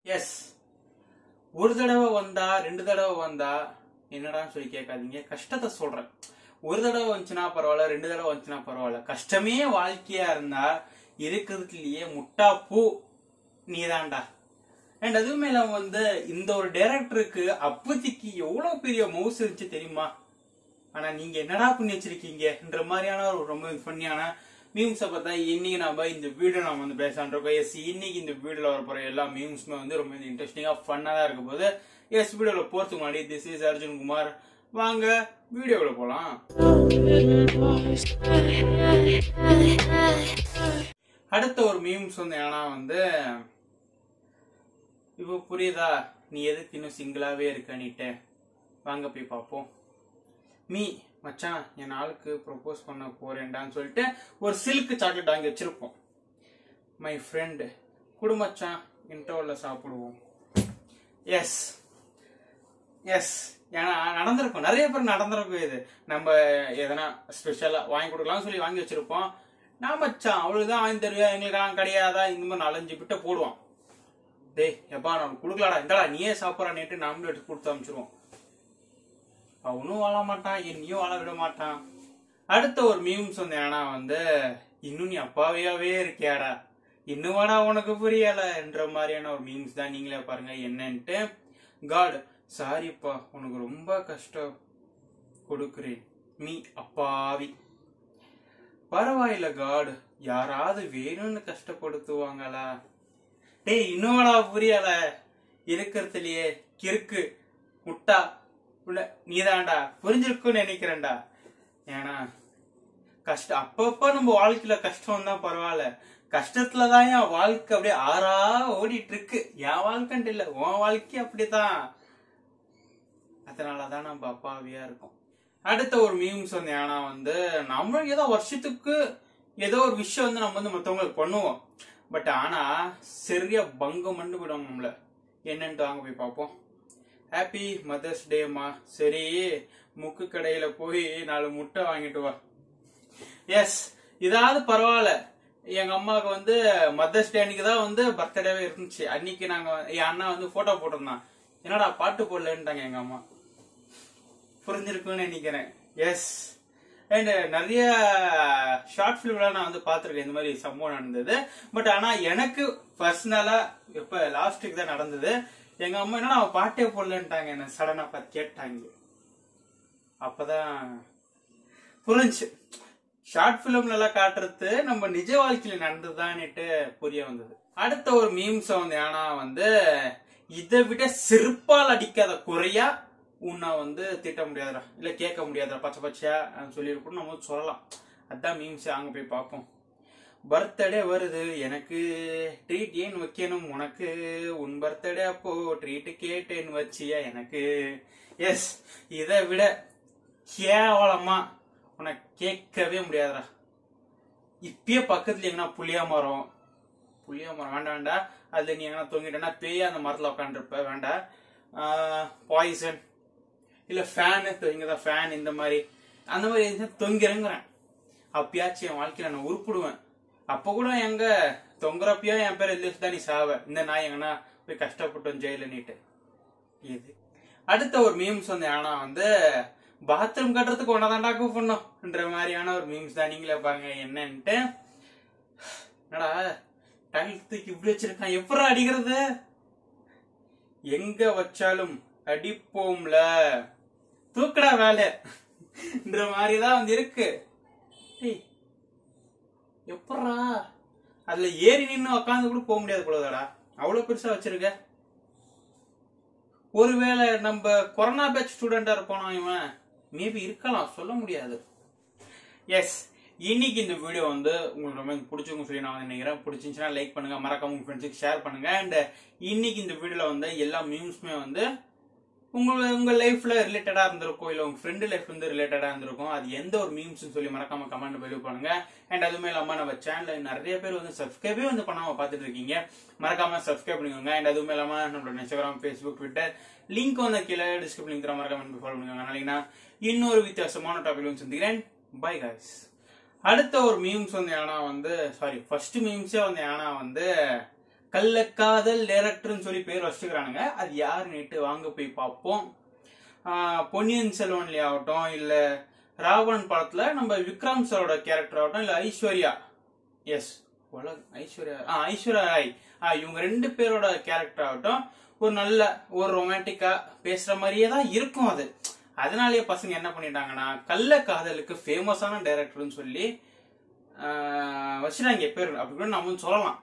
S, ஒரு தடவை வந்தா 2 தடவை வந்தா என்னடான்னு சொல்லி கேட்காதீங்க. கஷ்டத்தை சொல்றேன். ஒரு தடவை வந்துச்சுன்னா பரவாயில்ல, 2 தடவை வந்துச்சுன்னா பரவாயில்ல. கஷ்டமே வாழ்க்கையா இருந்தா இருக்கிறதுலயே முட்டா பூ நீதான்டா. அண்ட் அதுவுமே இல்லாம இந்த ஒரு டைரக்டருக்கு அப்பத்திக்கு எவ்வளவு பெரிய மவுஸ் இருந்துச்சு தெரியுமா? ஆனா நீங்க என்னடா பண்ணி வச்சிருக்கீங்கன்ற மாதிரியான ஒரு ரொம்ப ஃபன்னியான மீம்ஸை பார்த்தா இன்னைக்கு நாம இந்த வீடியோ நாம பேசலான் இருக்கோம். எஸ், இன்னைக்கு இந்த வீடியோல வர போற எல்லா மீம்ஸுமே ரொம்ப இன்ட்ரெஸ்டிங்கா ஃபன்னா தான் இருக்க போது. எஸ், வீடியோல போறதுக்கு முன்னாடி திஸ் இஸ் அர்ஜுன் குமார். வாங்க வீடியோல போலாம். அடுத்த ஒரு மீம்ஸ் ஏன்னா இப்போ புரியுதா நீ எதுக்கு இன்னும் சிங்கிளாவே இருக்கன்னுட்டு? வாங்க போய் பார்ப்போம். மீ மச்சான் என் ஆளுக்கு ப்ரொபோஸ் பண்ண போறேன்டான்னு சொல்லிட்டு ஒரு சில்க் சாக்லேட் வாங்கி வச்சிருப்போம். மை ஃப்ரெண்டு குடு மச்சான், இன்டர்வல்ல சாப்பிடுவோம். எஸ் எஸ், ஏன்னா நடந்திருக்கும், நிறைய பேர் நடந்திருக்கும். இது நம்ம எதனா ஸ்பெஷலா வாங்கி கொடுக்கலாம்னு சொல்லி வாங்கி வச்சிருப்போம். நான் மச்சான் அவளுக்குதான் வாங்கி தருவியா, எங்களுக்கெல்லாம் கிடையாதா, இந்த மாதிரி 4-5 பிட்ட போடுவான். டேய் எப்பா நான் கொடுக்கலாடா, இந்தடா நீயே சாப்பிட்றான்னுட்டு நாமளும் எடுத்து கொடுத்து அனுப்பிச்சிருவோம். அவனும் வாழ மாட்டான், என்னையும் வாழ விட மாட்டான். அடுத்த ஒரு மீம்ஸ் ஏன்னா இன்னும் நீ அப்பாவையாவே இருக்கியாடா, இன்னும் வாடா உனக்கு புரியலன்ற மாதிரியான ஒரு மீம்ஸ் தான். நீங்களே பாருங்க என்னன்ட்டு. காட் சாரிப்பா, உனக்கு ரொம்ப கஷ்டம் கொடுக்குறேன், நீ அப்பாவி. பரவாயில்ல காட், யாராவது வேணும்னு கஷ்டப்படுத்துவாங்களா? டேய் இன்னும்டா புரியல, இருக்கிறதுலயே கிறுக்கு முட்டா நீதான்டா, புரிஞ்சிருக்குன்னு நினைக்கிறேன்டா. ஏன்னா கஷ்டம் அப்பப்ப நம்ம வாழ்க்கையில கஷ்டம் தான் பரவாயில்ல, கஷ்டத்துலதான் என் வாழ்க்கை அப்படியே ஆறா ஓடிட்டு இருக்கு. என் வாழ்க்கைன்ட்டு இல்ல, உன் வாழ்க்கை அப்படித்தான். அதனாலதான் நம்ம அப்பாவியா இருக்கோம். அடுத்த ஒரு மீம்ஸ் ஏன்னா நம்ம ஏதோ வருஷத்துக்கு ஏதோ ஒரு விஷயம் நம்ம மத்தவங்களுக்கு பண்ணுவோம். பட் ஆனா சரியா பங்கம் பண்ணு விடுவோம் நம்மள. என்னன்ட்டு வாங்க போய் பார்ப்போம். ஹாப்பி மதர்ஸ் டேமா. சரி முக்கு கடையில போய் 4 முட்டை வாங்கிட்டு வா. எஸ், இதாவது பரவாயில்ல. எங்க அம்மாவுக்கு மதர்ஸ் டே அன்னைக்கு தான் பர்த்டேவே இருந்துச்சு. அன்னைக்கு நாங்க என் அண்ணா போட்டோ போட்டிருந்தான். என்னடா பாட்டு போடலன்ட்டாங்க எங்க அம்மா. புரிஞ்சிருக்குன்னு நினைக்கிறேன். எஸ், அண்ட் நிறைய ஷார்ட் பிலிம்லாம் நான் பாத்திருக்கேன் இந்த மாதிரி சம்பவம் நடந்தது. பட் ஆனா எனக்கு பர்சனலா இப்ப லாஸ்ட் வீக் தான் நடந்தது. எங்க அம்மா என்னன்னா பாட்டே போடலன்ட்டாங்க. என்ன சடனா பார்த்து கேட்டாங்க. அப்பதான் புரிஞ்சு ஷார்ட் பிலிம்ல எல்லாம் காட்டுறது நம்ம நிஜ வாழ்க்கையில நடந்ததுதான்னுட்டு புரிய வந்தது. அடுத்த ஒரு மீம்ஸ் ஏன்னா இதை விட செருப்பால் அடிக்காத குறையா உன்னை திட்ட முடியாதா, இல்ல கேட்க முடியாதா, பச்சை பச்சையா சொல்லிருக்கணும் நம்ம சொல்லலாம். அதான் மீம்ஸ். அங்க போய் பார்ப்போம். பர்த்டே வருது, எனக்கு ட்ரீட் ஏன் வைக்கணும் உனக்கு, உன் பர்த்டே அப்போ ட்ரீட் கேட்டேன்னு வச்சியா எனக்கு. எஸ், இதை விட கேவலமா உனக்கு கேட்கவே முடியாதுடா. இப்பயே பக்கத்துல எங்கன்னா புளியா மரம் வேண்டாம் வேண்டாம், அதுல நீ எங்கன்னா தொங்கிட்டா பேயா அந்த மரத்துல உட்காந்துருப்ப வேண்டாம். பாய்சன் இல்ல ஃபேனு, இங்கதான் ஃபேன், இந்த மாதிரி அந்த மாதிரி தொங்கிறேங்கிறேன். அப்பயாச்சும் என் வாழ்க்கையில நான் உருப்பிடுவேன். அப்ப கூட எங்க தொங்குறப்பயோ என் பேர் எழுதி வச்சுதான் நீ சாவ, இந்த நாய் எங்கன்னா போய் கஷ்டப்பட்டோம் ஜெயில நீட்டு. இது அடுத்த ஒரு மீம்ஸ் ஏன்னா பாத்ரூம் கட்டுறதுக்கு ஒன்னதாண்டா கூப்பிடணும்ன்ற மாதிரியான ஒரு மீம்ஸ் தான். நீங்களே பாருங்க என்னன்ட்டு. என்னடா டைல்ஸுக்கு இப்படி வச்சிருக்கான், எப்படா அடிக்கிறது? எங்க வச்சாலும் அடிப்போம்ல, தூக்கடா வேலைன்ற மாதிரிதான் இருக்கு. எப்படா அதுல ஏறி நின்னு உட்காந்து கூட போக முடியாது போலதாடா, அவ்வளவு பெருசா வச்சிருக்க. ஒருவேளை நம்ம கொரோனா பேட்ச் ஸ்டூடெண்டா இருப்போம் இவன், மேபி இருக்கலாம், சொல்ல முடியாது. எஸ், இன்னைக்கு இந்த வீடியோ உங்களுக்கு ரொம்ப பிடிச்சிருக்கும் சொல்லி நான் நினைக்கிறேன். பிடிச்சிருந்துச்சுன்னா லைக் பண்ணுங்க, மறக்காம உங்க ஃப்ரெண்ட்ஸுக்கு ஷேர் பண்ணுங்க. அண்ட் இன்னைக்கு இந்த வீடியோல எல்லா மீம்ஸுமே உங்க லைஃப்ல ரிலேட்டடா இருந்திருக்கும், இல்ல உங்க ஃப்ரெண்ட் லைஃப் ரிலேட்டடா இருந்திருக்கும். அது எந்த ஒரு மீம்ஸ் சொல்லி மறக்காம கமெண்ட் பதிவு பண்ணுங்க. அண்ட் அதுமே இல்லாம நம்ம சேனல்ல நிறைய பேர் சப்ஸ்கிரைபே பண்ணாம பாத்துட்டு இருக்கீங்க, மறக்காம சப்ஸ்கிரைப் பண்ணிக்கோங்க. அண்ட் அதுமே இல்லாம நம்மளோட இன்ஸ்டாகிராம், ஃபேஸ்புக், ட்விட்டர் லிங்க் கீழே டிஸ்கிரிப்ஷன் லிங்க் தர மறக்காம ஃபாலோ பண்ணுங்க. நாளைக்கு இன்னொரு வித்தியாசமான டாபிக் சந்திக்கிறேன். Bye guys. அடுத்த ஒரு மீம்ஸ் ஏன்னா சாரி ஃபர்ஸ்ட் மீம்ஸே ஏன்னா கள்ளக்காதல் டைரக்டர்னு சொல்லி பேர் வச்சுக்கிறானுங்க. அது யாருன்னுட்டு வாங்க போய் பார்ப்போம். பொன்னியின் செல்வன்லயே ஆகட்டும், இல்ல ராவணன் படத்துல நம்ம விக்ரம் சாரோட கேரக்டர் ஆகட்டும், இல்ல ஐஸ்வர்யா, எஸ் ஐஸ்வர்யா ராய், இவங்க 2 பேரோட கேரக்டர் ஆகட்டும், ஒரு நல்ல ஒரு ரொமான்டிக்கா பேசுற மாதிரியே தான் இருக்கும். அதனாலயே பசங்க என்ன பண்ணிட்டாங்கன்னா கள்ளக்காதலுக்கு ஃபேமஸான டைரக்டர்னு சொல்லி வச்சுட்டாங்க பேர், அப்படி கூட நம்ம சொல்லலாம்.